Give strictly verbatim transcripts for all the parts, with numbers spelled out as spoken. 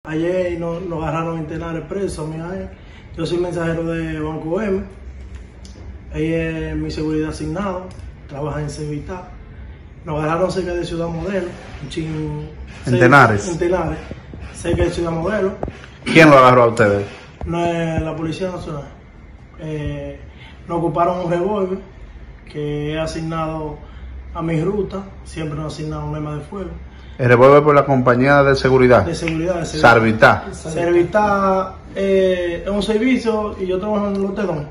ayer nos, nos agarraron en Tenares preso, mira, yo soy mensajero de Banco M, ella es mi seguridad asignado, trabaja en Cevita. Nos agarraron cerca de Ciudad Modelo, un chin, ¿En Tenares? En Tenares, cerca de Ciudad Modelo. ¿Quién lo agarró a ustedes? No es la Policía Nacional. Eh, nos ocuparon un revólver que es asignado a mi ruta, siempre nos asignan un arma de fuego. El revólver por la compañía de seguridad. De seguridad, de seguridad. Sarvita. Sarvita eh, es un servicio y yo trabajo en el Lotedón.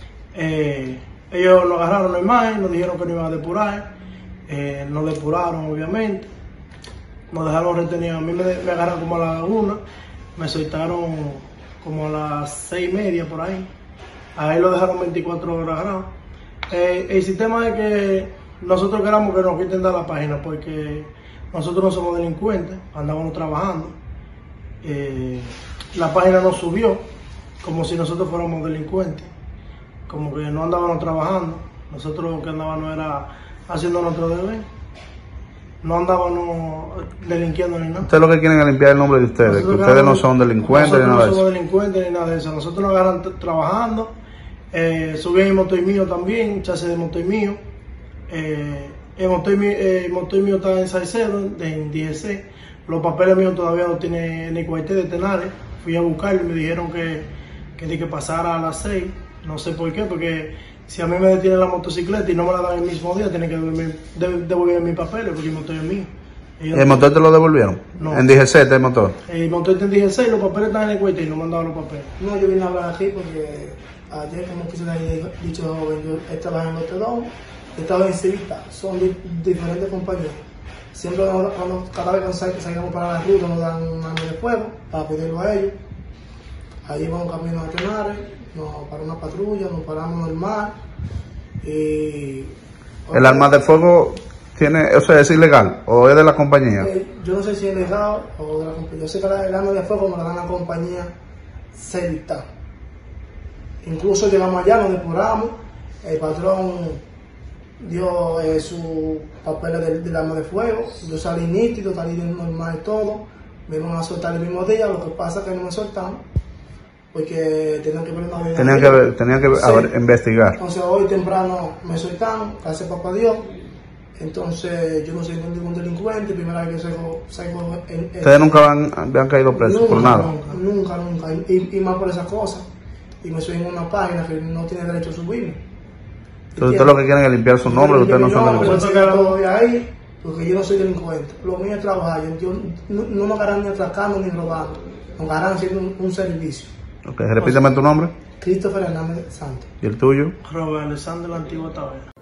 Eh, ellos nos agarraron normal, nos dijeron que no iban a depurar, eh, nos depuraron obviamente, nos dejaron retenidos. A mí me, me agarraron como a la una, me soltaron como a las seis y media por ahí. Ahí lo dejaron veinticuatro horas agarrado. Eh, el sistema es que nosotros queramos que nos quiten de la página porque nosotros no somos delincuentes, andábamos trabajando. Eh, la página nos subió como si nosotros fuéramos delincuentes, como que no andábamos trabajando. Nosotros lo que andábamos era haciendo nuestro deber, no andábamos delinquiendo ni nada. Ustedes lo que quieren es limpiar el nombre de ustedes, nosotros que ustedes no son delincuentes ni nada de eso. Nosotros no somos delincuentes ni nada de eso, nosotros nos agarran trabajando. Eh, subí en motor mío también, chasis de motor mío. Eh, el motor, eh, el motor mío está en Salcedo, en D G C. Los papeles míos todavía los tiene en el cuartel de Tenares. Fui a buscarlo y me dijeron que, que, de que pasara a las seis. No sé por qué, porque si a mí me detienen la motocicleta y no me la dan el mismo día, tienen que devolver, de, devolver mis papeles porque el motor es mío. ¿El motor te lo devolvieron? No. ¿En D G C el motor? El motor está en D G C y los papeles están en el cuartel y no me han dado los papeles. No, yo vine a hablar aquí porque ayer, como quise haber dicho joven, yo estaba en Lotedón, estaba en Cevita, son di diferentes compañías. Siempre cuando, cuando, cada vez que salgamos para la ruta nos dan un arma de fuego para pedirlo a ellos. Ahí vamos camino a Tenares, nos para una patrulla, nos paramos normal. Y, ¿El arma de fuego tiene, o sea, es ilegal o es de la compañía? Eh, yo no sé si es legal o de la compañía. Yo sé que el arma de fuego me la dan la compañía Cevita. Incluso llegamos allá, nos depuramos, el patrón dio eh, sus papeles del, del arma de fuego, yo salí nítido, salí normal y todo, me iban a soltar el mismo día, lo que pasa es que no me soltaron, porque tenían que ver una vida. Tenían que, ver, tenían que sí. ver, investigar. Entonces hoy temprano me soltaron, gracias a papá Dios, entonces yo no soy ningún delincuente, primera vez que salgo, salgo en, en, ¿Ustedes nunca van, habían caído presos nunca, por nada? Nunca, nunca, nunca. Y, y más por esas cosas. Y me suben en una página que no tiene derecho a subirme. Entonces ustedes lo que quieren es limpiar su nombre, ustedes no son delincuentes. Yo todo de ahí, porque yo no soy delincuente. Lo mío es trabajar, yo, yo no, no nos agarran ni atracando ni robando, nos agarran haciendo un, un servicio. Ok, repíteme tu nombre. Christopher Hernández Santos. ¿Y el tuyo? Robert Alexander, la antigua Tavera.